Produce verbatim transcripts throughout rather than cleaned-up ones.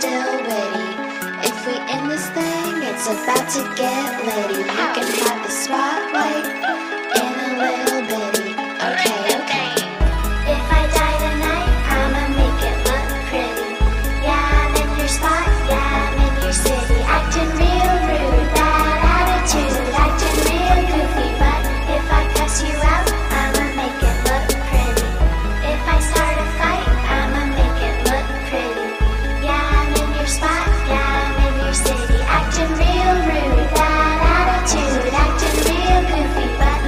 still witty. If we end this thing, it's about to get litty. You can have the spotlight in a little bitty. Okay, okay. If I die tonight, I'ma make it look pretty. Yeah, I'm in your spot, yeah, I'm in your city. Acting real rude, bad attitude. Acting real goofy, but if I cuss you out, I'ma make it look pretty. If I start a fight, I'ma make it look pretty. Yeah, I'm in your spot, yeah, I'm in your city. Acting real rude, bad attitude. Acting real goofy, but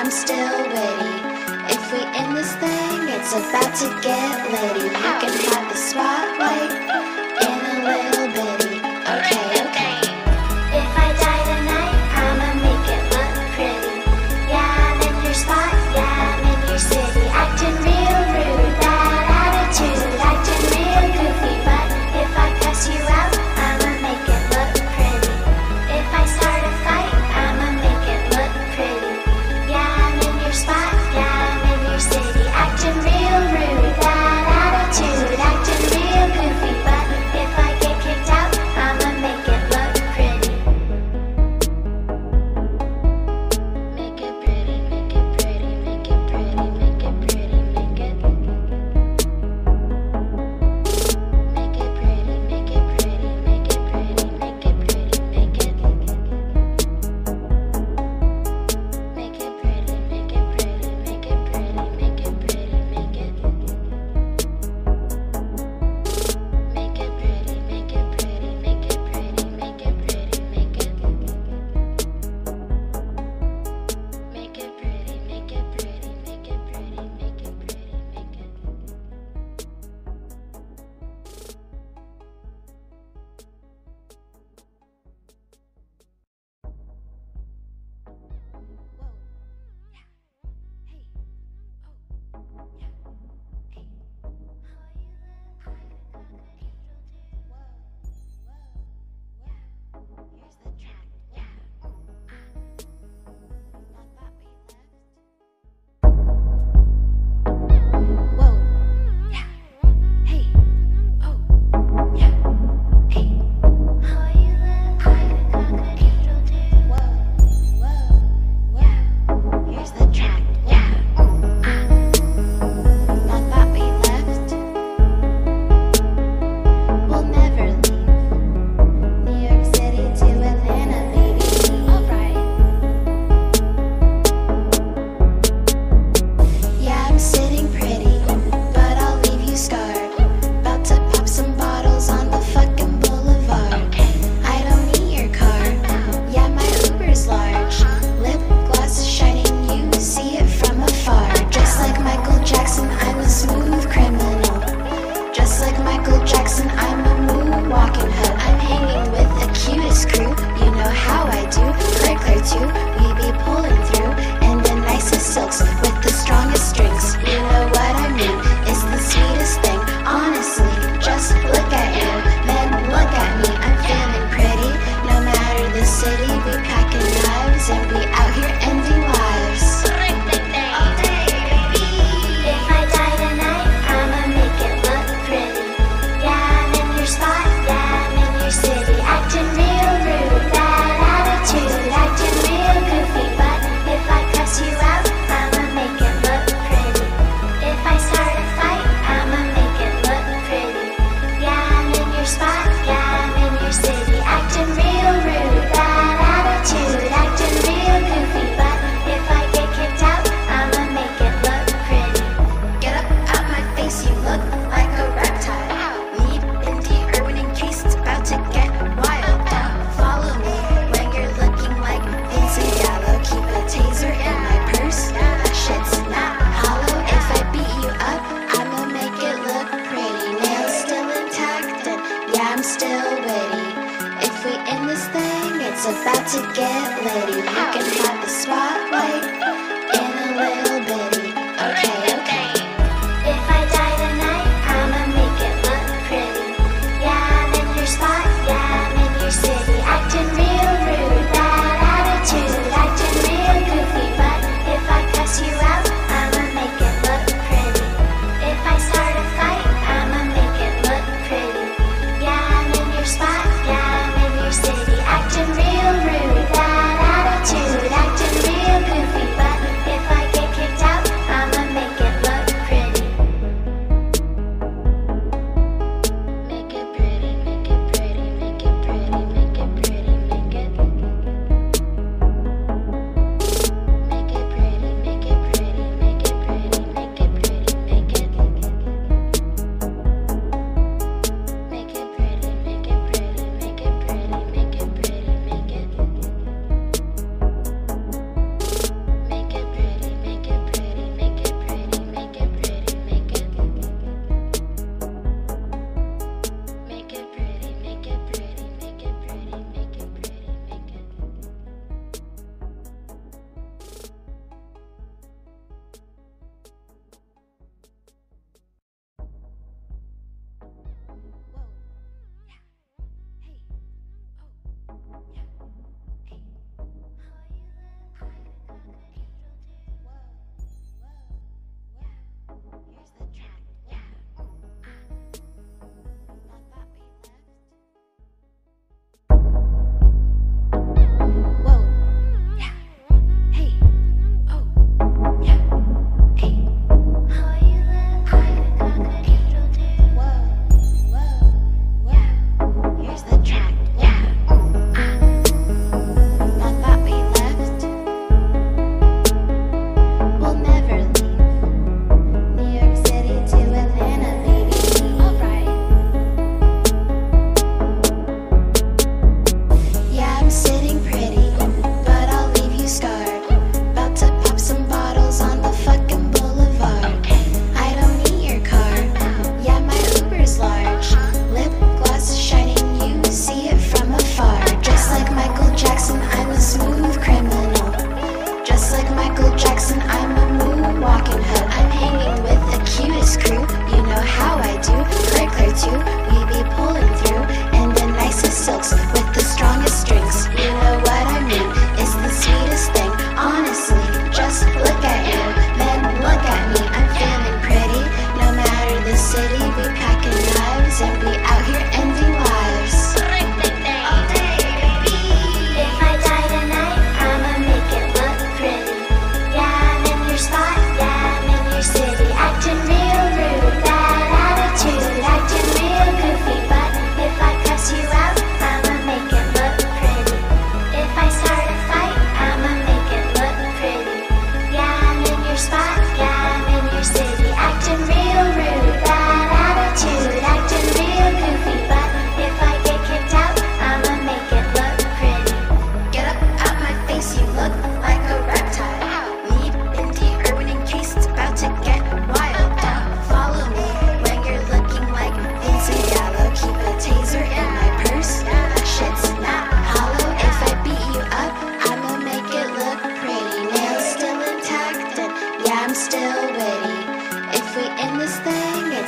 I'm still witty. If we end this thing, it's about to get litty. You can have the spotlight in a little bitty. Okay, okay. If I die tonight, I'ma make it look pretty. Yeah, I'm in your spot, yeah, I'm in your city. Acting real rude, bad attitude. Acting real goofy, but if I cuss you out, I'ma make it look pretty. If I start a fight, I'ma make it look pretty. Yeah, I'm in your spot, yeah, I'm in your city. Acting real rude, bad attitude. Acting real goofy, but if I get kicked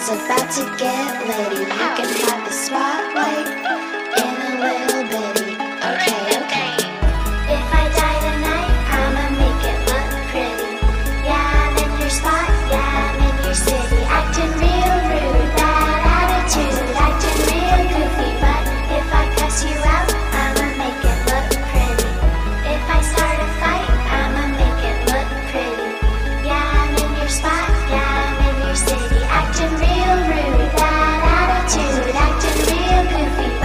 about to get litty. You can have the spotlight in a little bitty. Okay, okay. If I die tonight, I'ma make it look pretty. Yeah, I'm in your spot, yeah, I'm in your city. Acting real rude, bad attitude, acting real goofy. But if I cuss you out, I'ma make it look pretty. If I start a fight, I'ma make it look pretty. Yeah, I'm in your spot, yeah, I'm in your city. Acting real rude, bad attitude, acting real goofy.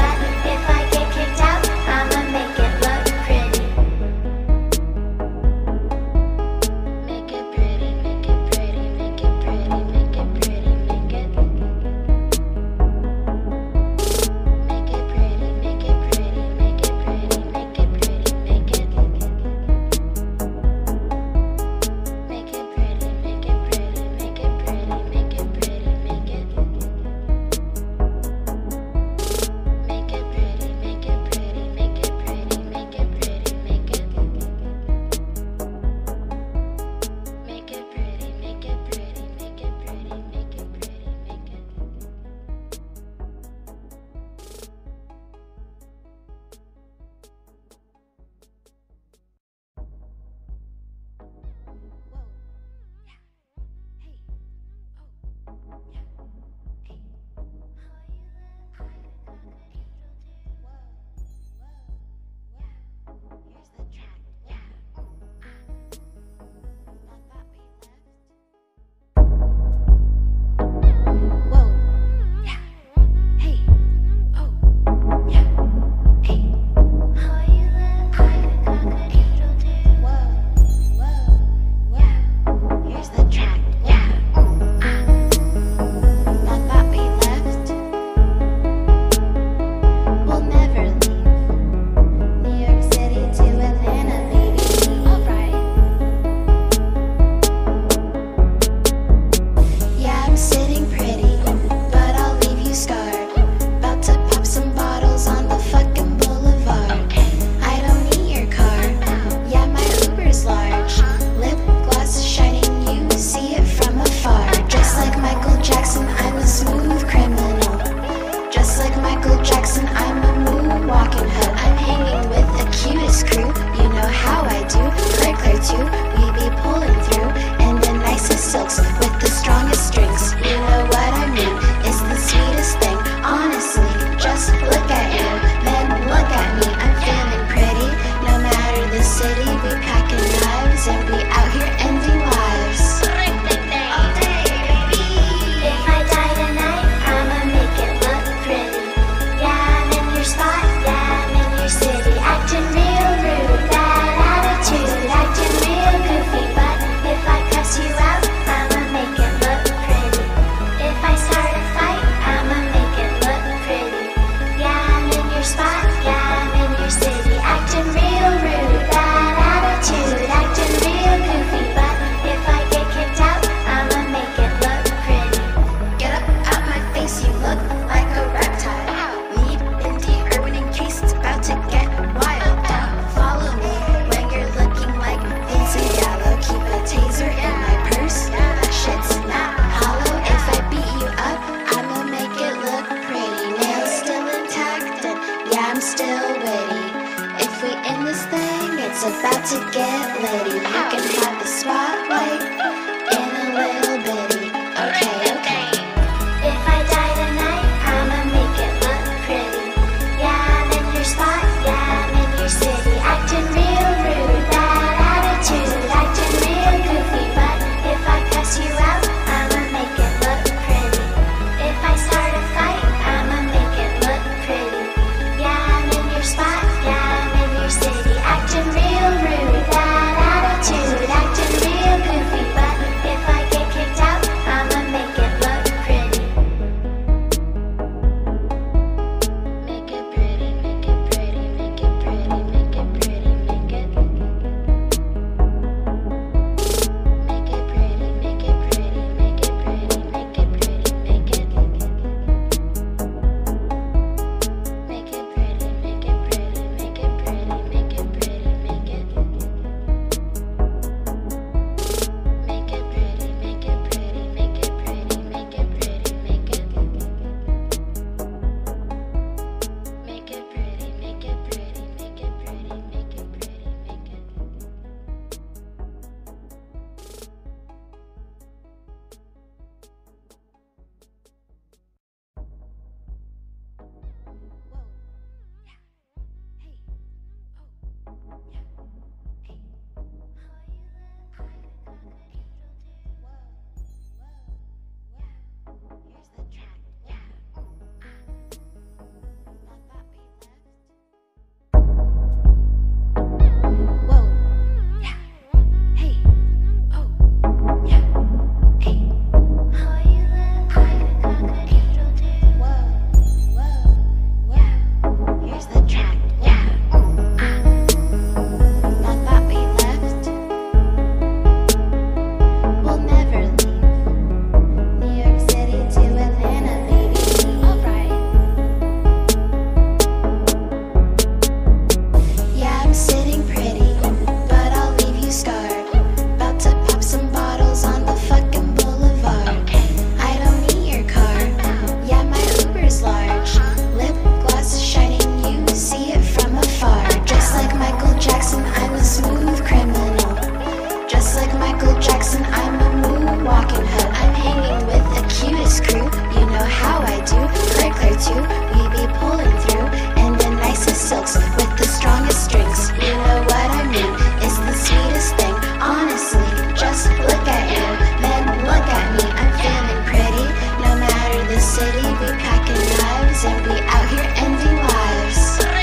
Michael Jackson, I'm a moonwalking hood. I'm hanging with the cutest crew, you know how I do. Claire, Claire too, we be pulling through in the nicest silks with the strongest strings. You know what I mean, it's the sweetest thing. Honestly, just look at you, then look at me. I'm feeling pretty, no matter the city. We packing knives and we out here ending lives.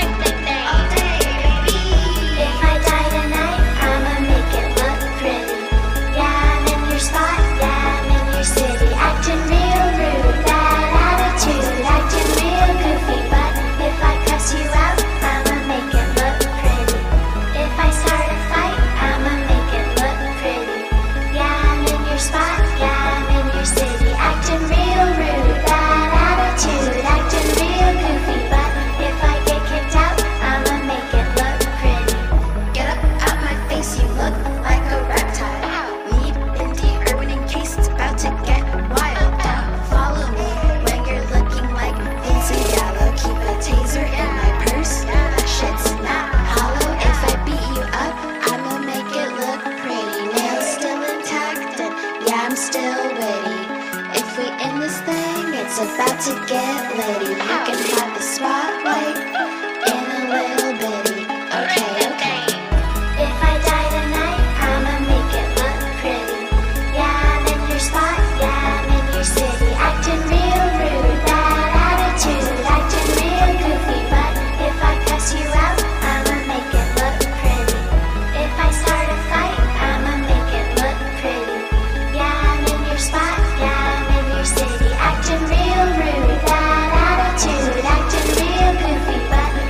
If I die tonight, I'ma make it look pretty. Yeah, I'm in your spot, yeah, I'm in your city. Acting real rude, bad attitude, acting real goofy. But if I cuss you out, I'ma make it look pretty. If I start a fight, I'ma make it look pretty. Yeah, I'm in your spot, yeah, I'm in your city. Acting real rude, bad attitude, acting real goofy. But if I get kicked out, I'ma make it look pretty. Get up out my face, you look like a reptile. Lead in the urban in case it's about to get wild. Follow me when you're looking like Vincent Gallo. Keep a taser in my purse, that shit's not hollow. If I beat you up, I'ma make it look pretty. Nails still intact and yeah, I'm still witty. If we in this thing, it's about to get litty. You can have the spotlight in a little bitty. Okay, okay. If I die tonight, I'ma make it look pretty. Yeah, I'm in your spot, yeah, I'm in your city. Acting real rude, bad attitude, acting real goofy. But if I cuss you out, I'ma make it look pretty. If I start a fight, I'ma make it look pretty. Yeah, I'm in your spot, yeah, I'm in your city. Acting real rude, bad attitude, acting real goofy. But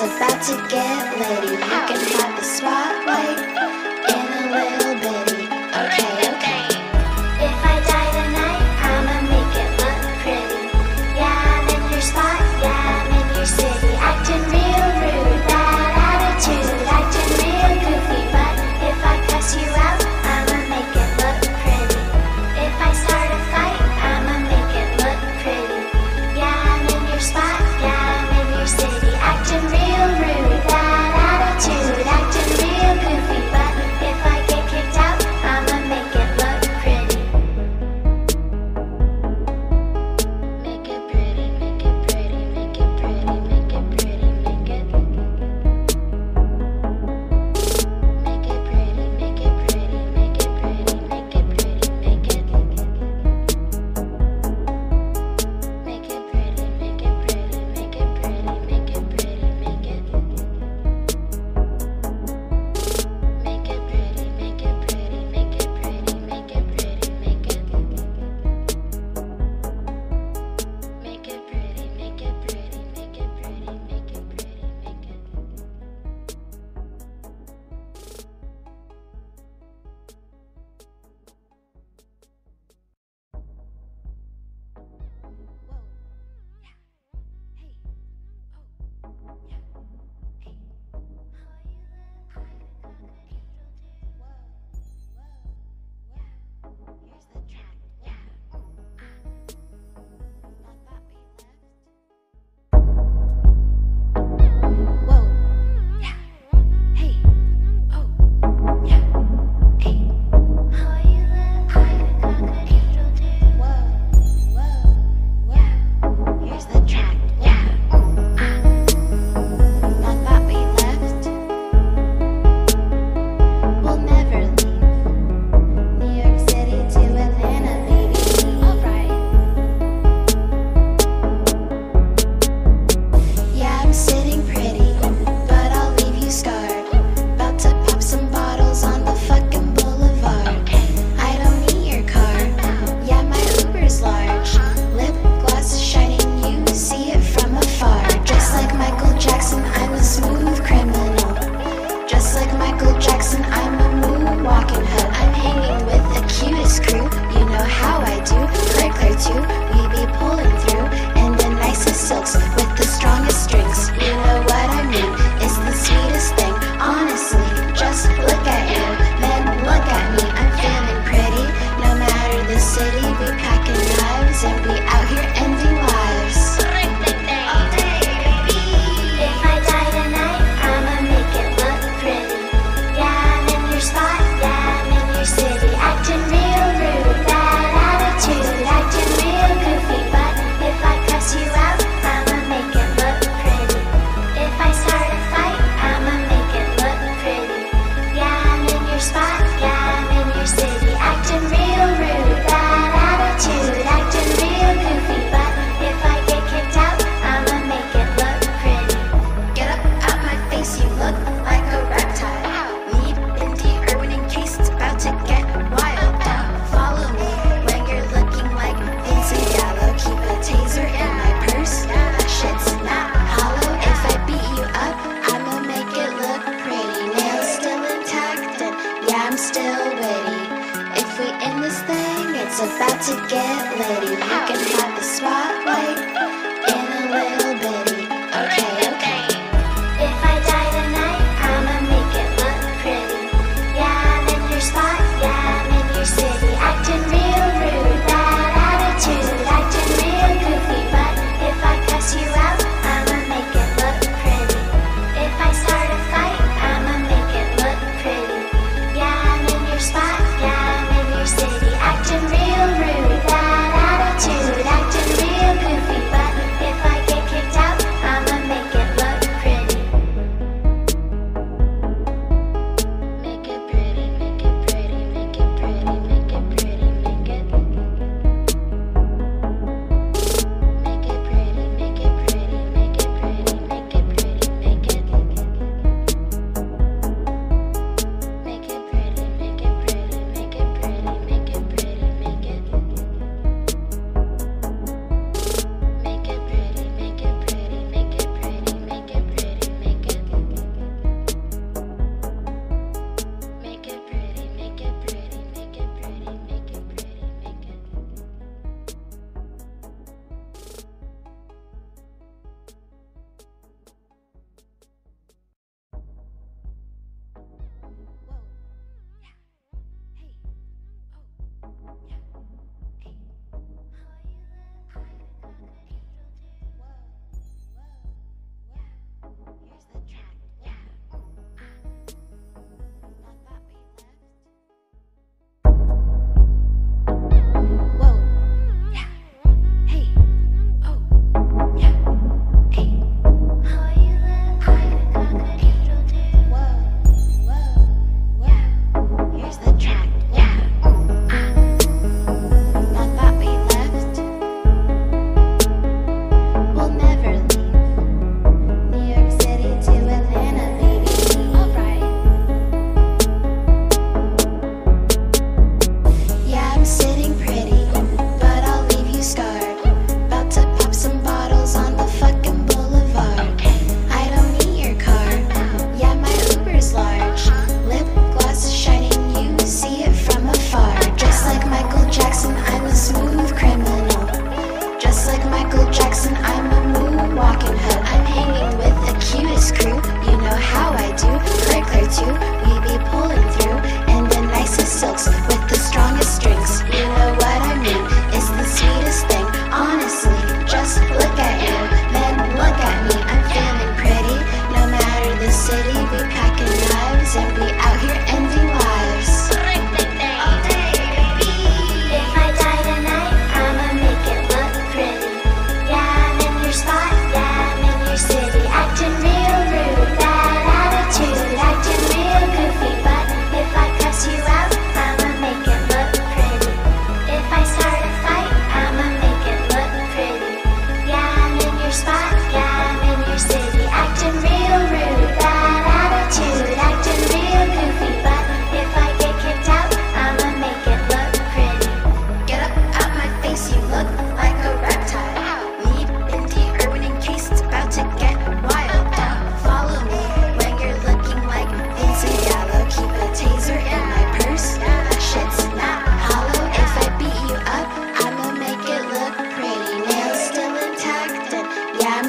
it's about to get litty. You can have the spotlight in a little bitty. Okay, okay. If I die tonight, I'ma make it look pretty. Yeah, I'm in your spot, yeah, I'm in your city. Acting real rude, bad attitude. Acting real goofy, but if I cuss you out, I'ma make it look pretty. If I start a fight, I'ma make it look pretty. Yeah, I'm in your spot, yeah, I'm in your city. Acting real rude, bad attitude. Acting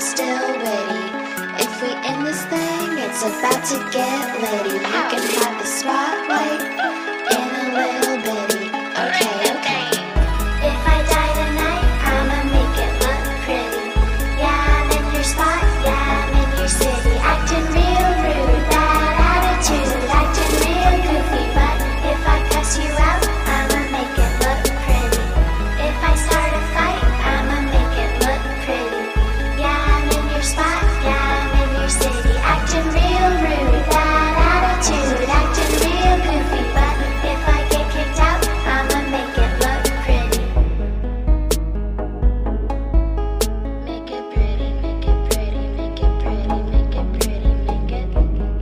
still witty. If we in this thing, it's about to get litty. You can have the spotlight in a little bitty. Okay, okay. If I die tonight, I'ma make it look pretty. Yeah, I'm in your spot, yeah, I'm in your city. Acting real rude, bad attitude. Acting real goofy, but if I cuss you out, I'ma make it look pretty. If I start a fight, I'ma make it look pretty. Yeah, I'm in your spot, yeah, I'm in your city. Acting real rude, bad attitude. Acting real goofy, but if I get kicked out, I'ma make it look pretty. Make it pretty, make it pretty, make it pretty, make it pretty, make it.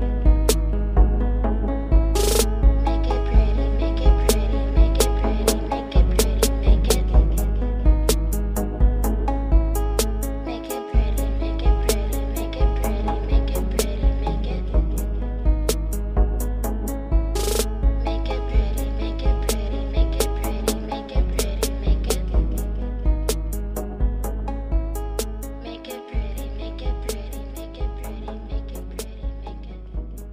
Make it pretty, make it pretty, make it pretty, make it pretty, make it. Make it pretty, make it pretty, make it pretty, make it pretty, make it. Make it pretty, make it pretty, make it pretty, make it pretty, make it. Make it pretty, make it pretty, make it pretty, make it pretty, make it.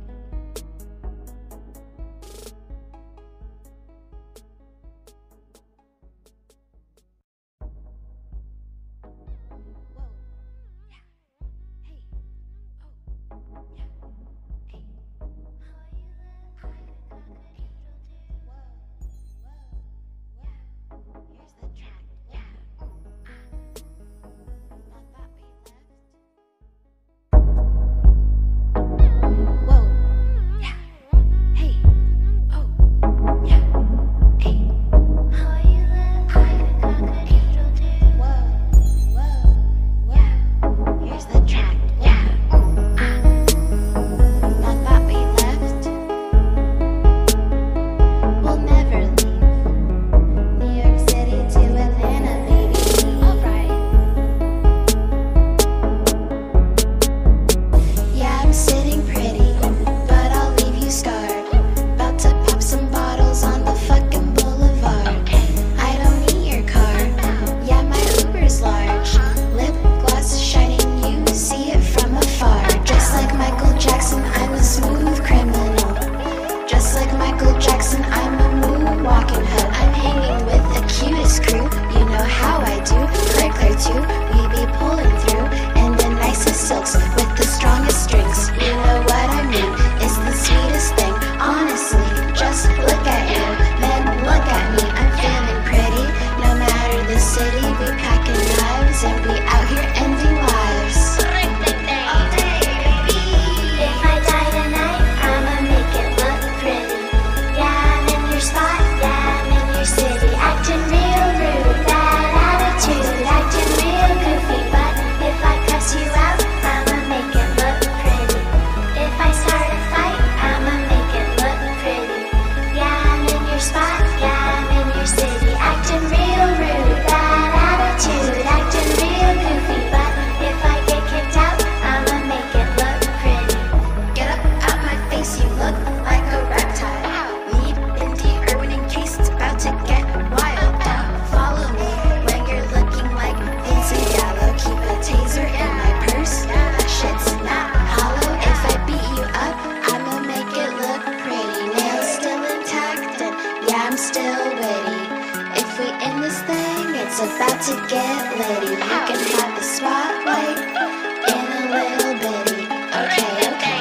It's about to get litty. You can have the spotlight in a little bitty. Okay, okay.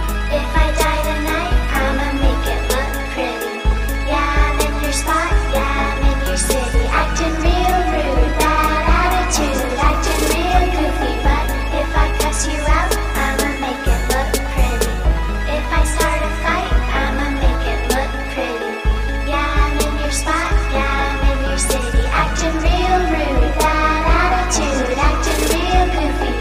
If I die tonight, I'ma make it look pretty. Yeah, I'm in your spot, yeah, I'm in your city. Acting real rude, bad attitude. Acting real goofy, but if I cuss you out, I'ma make it look pretty. If I start a fight, I'ma make it look pretty. Yeah, I'm in your spot, yeah, I'm in your city. Acting real rude, bad attitude. Acting real goofy,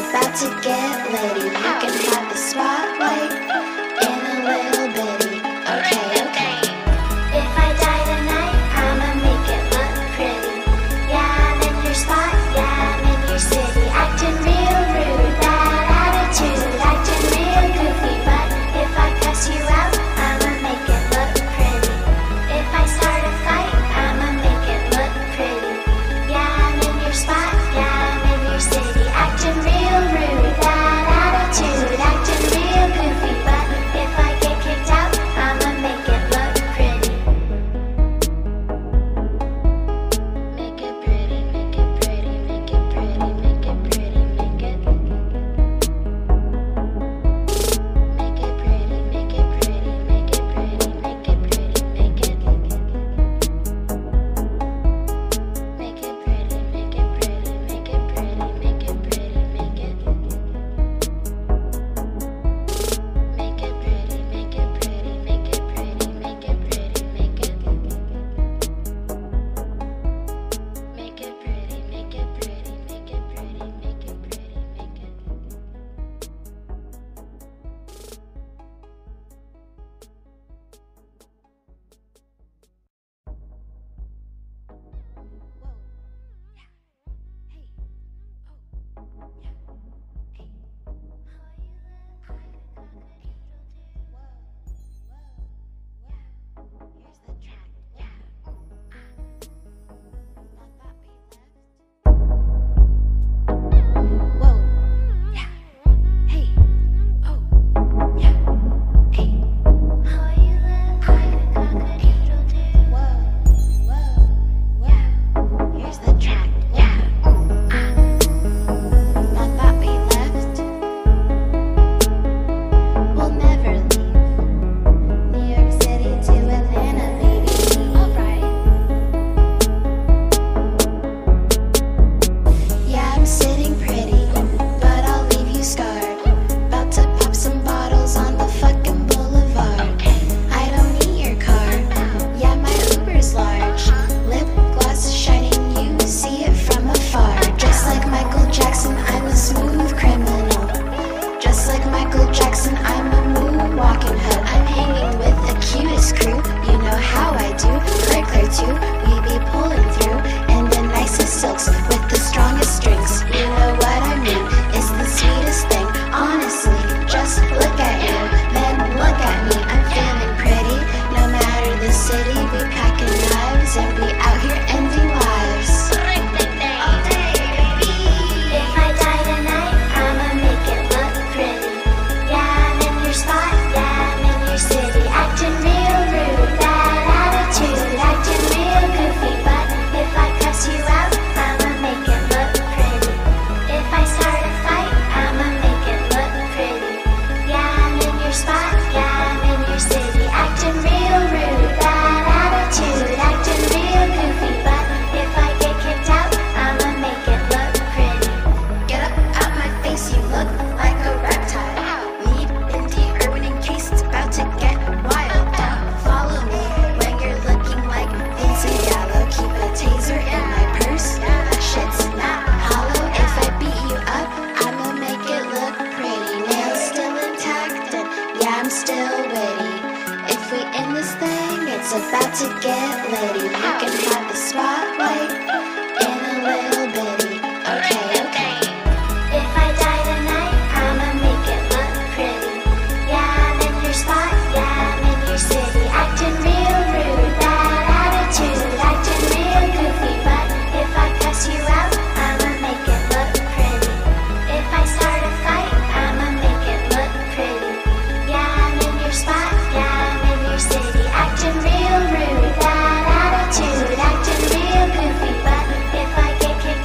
about to get litty. You can have the spotlight in a little bitty. Okay, okay. If I die tonight, I'ma make it look pretty. Yeah, I'm in your spot, yeah, I'm in your city. Acting real rude, bad attitude. Acting real goofy, but if I cuss you out, I'ma make it look pretty. If I start a fight, I'ma make it look pretty. Yeah, I'm in your spot, yeah, I'm in your city. Acting real rude, bad attitude. Acting real goofy, but if I get kicked out, I'ma make it look pretty. Make it pretty, make it pretty, make it pretty, make it pretty, make it. Make it pretty, make it pretty, make it pretty, make it pretty, make it. Make it pretty, make it pretty, make it pretty, make it pretty, make it. Make it pretty, make it pretty, make it pretty, make it pretty, make it. Make it pretty, make it pretty, make it pretty, make it pretty, make it. It's about to get litty. You can have the spotlight in a little bitty. Okay, okay. If I die tonight, I'ma make it look pretty. Yeah, I'm in your spot, yeah, I'm in your city. Acting real rude, bad attitude. Acting real goofy, but if I cuss you out, I'ma make it look pretty. If I start a fight, I'ma make it look pretty. Yeah, I'm in your spot, yeah, I'm in your city. Acting real rude, bad attitude. Acting real goofy, but if I get kicked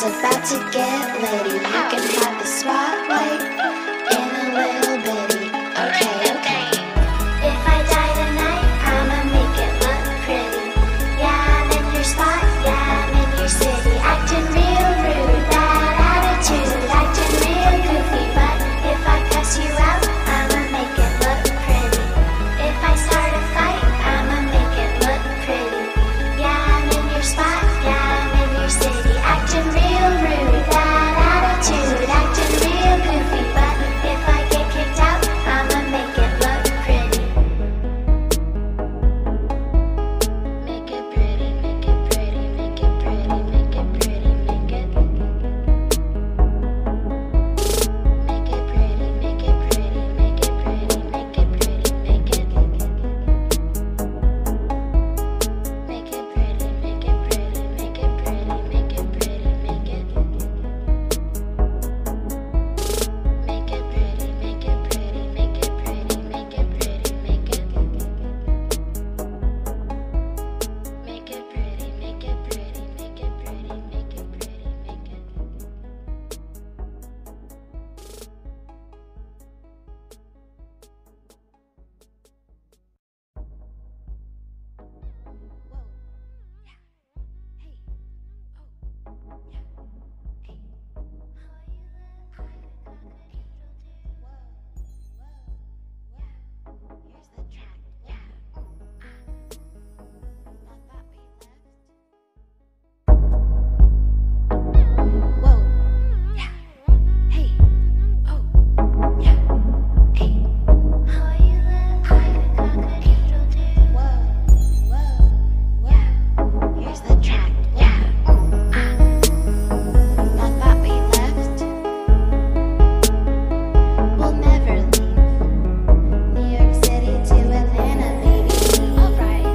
about to get litty. You can have the spotlight in a little bitty. Okay, okay. If I die tonight, I'ma make it look pretty. Yeah, I'm in your spot, yeah, I'm in your city. Acting real rude, bad attitude. Acting real goofy, but if I cuss you out, I'ma make it look pretty. If I start a fight, I'ma make it look pretty. Yeah, I'm in your spot, yeah, I'm in your city. Acting real rude, bad attitude. Acting real goofy, but if I get kicked out, I'ma make it look pretty. Make it pretty, make it pretty, make it pretty, make it pretty, make it. Make it pretty, make it pretty, make it pretty, make it pretty, make it. Make it pretty, make it pretty, make it pretty, make it pretty, make it. Make it pretty, make it pretty, make it pretty, make it pretty, make it. Make it pretty, make it pretty, make it pretty, make it pretty, make it. Here's the track, yeah. Whoa, yeah, hey, oh, yeah, hey. How you live, I cock-a-doodle doo. Whoa, whoa, yeah. Here's the track, yeah. I thought we left. We'll never leave. New York City to Atlanta, baby. Alright.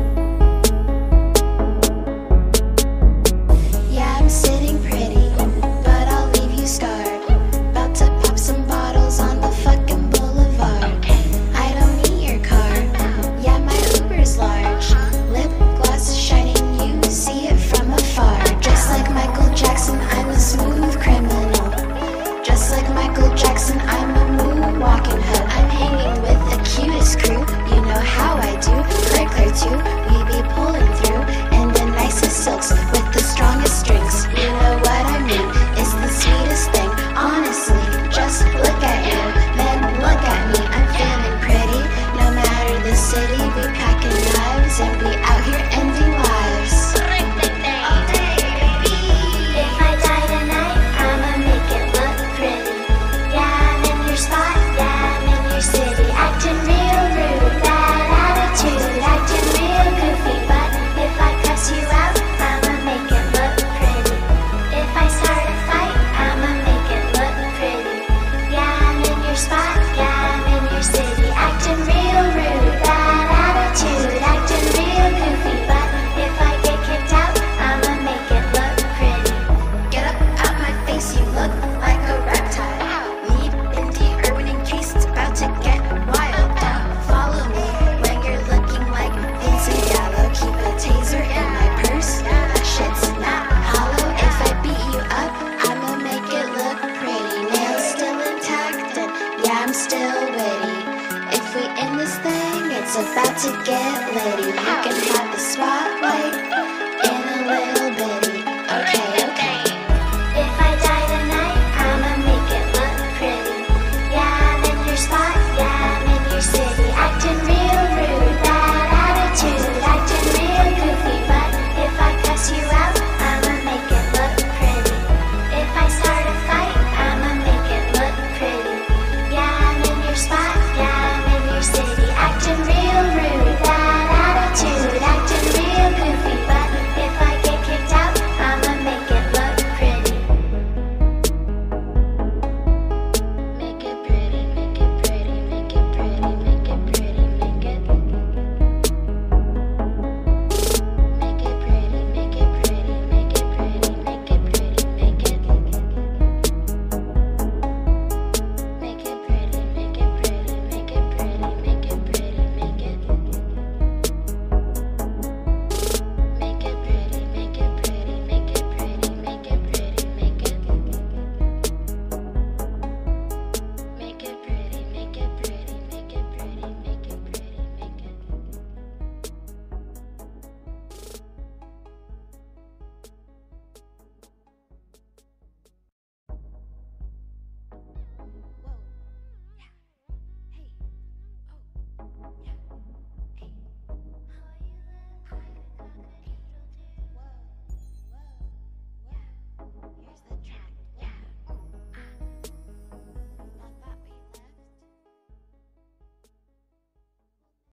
Yeah, I'm sitting pretty, but I'll leave you scarred. About to pop some bottles on the fucking boulevard. I don't need your car. Yeah, my Uber's large. Lip gloss shining, you see it from afar. Just like Michael Jackson, I'm a smooth criminal. Just like Michael Jackson, I'm a moonwalking hood. I'm hanging with the cutest crew. You know how I do. Claire Claire too. We be pulling through in the nicest silks with the strongest strings. You know what I mean? It's the sweetest thing. Honestly, just look at you, then look at me. I'm feeling pretty. No matter the city, we packing knives and we out here ending lives. All day, baby. If I die tonight, I'ma make it look pretty. Yeah, I'm in your spot, yeah, I'm in your city. Acting real rude, bad attitude. Acting real goofy, but if I cuss you out, I'ma make it look pretty. If I start a fight, I'ma make it look pretty. Yeah, I'm in your spot, yeah, I'm in your city. Acting real rude, bad attitude. Acting real goofy, but if I get kicked out, I'ma make it look pretty. Get up out my face, you look like a reptile. Need indie urban in case it's about to get wild. Follow me when you're looking like Vincent Gallo. Keep a taser in my purse, that shit's not hollow. If I beat you up, I'ma make it look pretty. Nails still intact and yeah, I'm still witty. If we end this thing, it's about to get litty. You can have the spotlight in a little